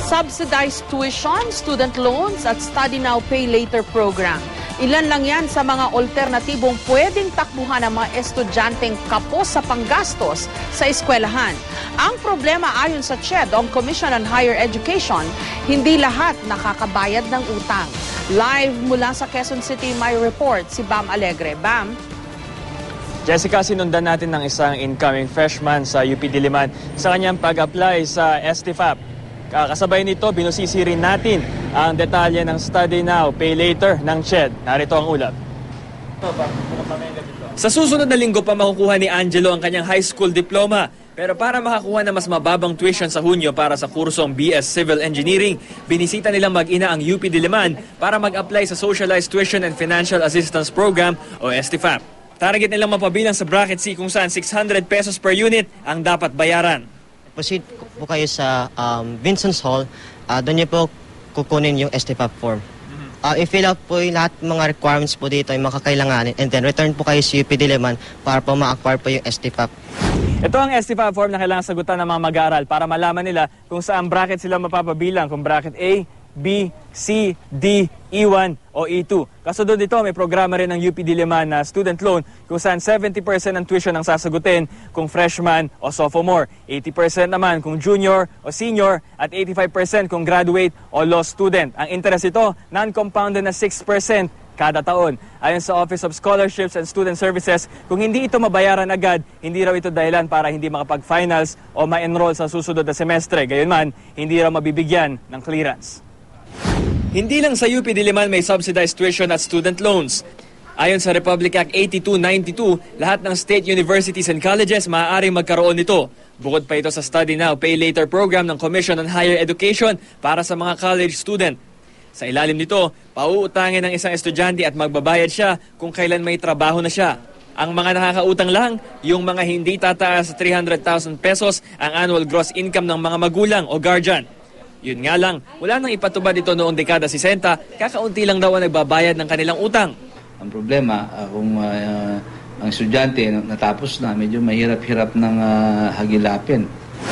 subsidized tuition, student loans at study now, pay later program. Ilan lang yan sa mga alternatibong pwedeng takbuhan ng mga estudyanteng kapos sa panggastos sa eskwelahan. Ang problema ayon sa CHED, ang Commission on Higher Education, hindi lahat nakakabayad ng utang. Live mula sa Quezon City, may report si Bam Alegre. Bam? Jessica, sinundan natin ng isang incoming freshman sa UP Diliman sa kanyang pag-apply sa STFAP. Kasabay nito, binusisi rin natin ang detalye ng study now, pay later ng CHED. Narito ang ulat. Sa susunod na linggo pa makukuha ni Angelo ang kanyang high school diploma. Pero para makakuha na mas mababang tuition sa Hunyo para sa kursong BS Civil Engineering, binisita nilang mag-ina ang UP Diliman para mag-apply sa Socialized Tuition and Financial Assistance Program o STFAP. Target nilang mapabilang sa bracket C kung saan 600 pesos per unit ang dapat bayaran. Proceed po kayo sa Vincent's Hall, doon niyo po kukunin yung STFAP form. I-fill out po yung lahat mga requirements po dito, yung makakailanganin, and then return po kayo sa UP Diliman para po ma-acquire po yung STFAP. Ito ang STFAP form na kailangan sagutan ng mga mag-aaral para malaman nila kung saan bracket sila mapapabilang, kung bracket A, B, C, D, E1 o E2. Kasunod dito, may programa rin ng UP Diliman na student loan kung saan 70% ng tuition ang sasagutin kung freshman o sophomore, 80% naman kung junior o senior, at 85% kung graduate o law student. Ang interest ito, non-compounded na 6% kada taon. Ayon sa Office of Scholarships and Student Services, kung hindi ito mabayaran agad, hindi raw ito dahilan para hindi makapag-finals o ma-enroll sa susunod na semestre. Gayunman, hindi raw mabibigyan ng clearance. Hindi lang sa UP Diliman may subsidized tuition at student loans. Ayon sa Republic Act 8292, lahat ng state universities and colleges maaaring magkaroon nito. Bukod pa ito sa Study Now, Pay Later program ng Commission on Higher Education para sa mga college student. Sa ilalim nito, pauutangin ng isang estudyante at magbabayad siya kung kailan may trabaho na siya. Ang mga nakakautang lang, yung mga hindi tataas sa 300,000 pesos ang annual gross income ng mga magulang o guardian. Yun nga lang, wala nang ipatubad ito noong dekada 60, kakaunti lang daw ang nagbabayad ng kanilang utang. Ang problema, kung ang estudyante natapos na, medyo mahirap-hirap ng hagilapin.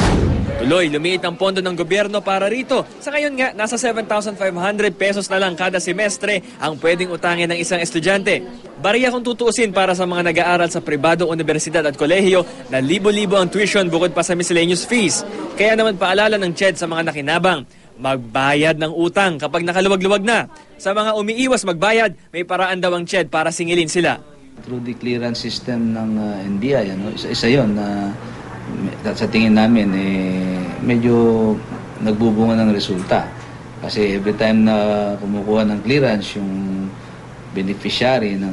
Tuloy, lumiit ang pondo ng gobyerno para rito. Sa ngayon nga, nasa 7,500 pesos na lang kada semestre ang pwedeng utangin ng isang estudyante. Bariya kung tutuusin para sa mga nag-aaral sa pribadong universidad at kolehiyo na libo-libo ang tuition bukod pa sa miscellaneous fees. Kaya naman paalala ng CHED sa mga nakinabang, magbayad ng utang kapag nakaluwag-luwag na. Sa mga umiiwas magbayad, may paraan daw ang CHED para singilin sila. Through the clearance system ng NBI, isa yun na sa tingin namin medyo nagbubunga ng resulta. Kasi every time na kumukuha ng clearance yung beneficiary ng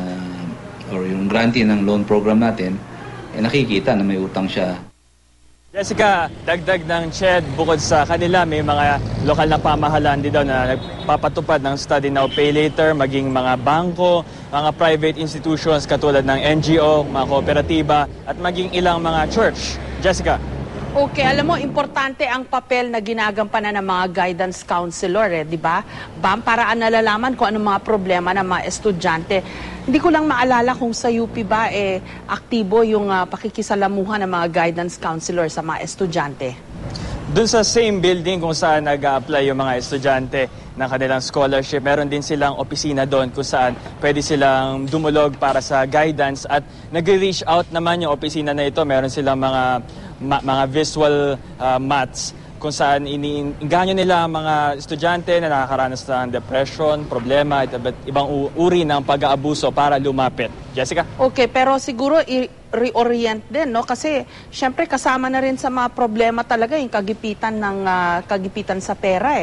or yung grantee ng loan program natin, nakikita na may utang siya. Jessica, dagdag ng CHED, bukod sa kanila, may mga lokal na pamahalaan din daw na nagpapatupad ng Study Now, Pay Later, maging mga bangko, mga private institutions katulad ng NGO, mga kooperatiba, at maging ilang mga church. Jessica. Okay, alam mo, importante ang papel na ginagampanan ng mga guidance counselor, di ba? Bam, para nalalaman kung anong mga problema ng mga estudyante. Hindi ko lang maalala kung sa UP ba aktibo yung pakikisalamuhan ng mga guidance counselor sa mga estudyante. Doon sa same building kung saan nag-a-apply yung mga estudyante ng kanilang scholarship, meron din silang opisina doon kung saan pwede silang dumulog para sa guidance at nag-reach out naman yung opisina na ito. Meron silang mga visual mats kung saan iniinganyo nila ang mga estudyante na nakakaranas ng depression, problema at ibang uri ng pag-aabuso para lumapit. Jessica? Okay, pero siguro reorient din, no? Kasi syempre kasama na rin sa mga problema talaga yung kagipitan sa pera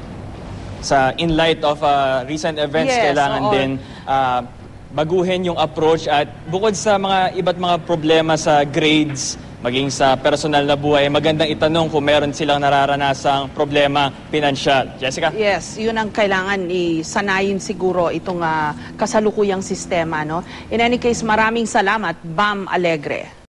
In light of recent events, yes, kailangan din baguhin yung approach at bukod sa iba't mga problema sa grades, maging sa personal na buhay, magandang itanong kung meron silang nararanasang problema pinansyal. Jessica? Yes, yun ang kailangan isanayin siguro itong kasalukuyang sistema, no? In any case, maraming salamat, Bam Alegre.